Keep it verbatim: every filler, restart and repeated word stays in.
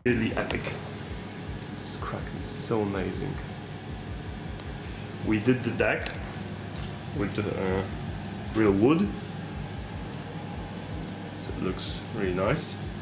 Really epic. This Kraken is so amazing. We did the deck with the uh, real wood, so it looks really nice.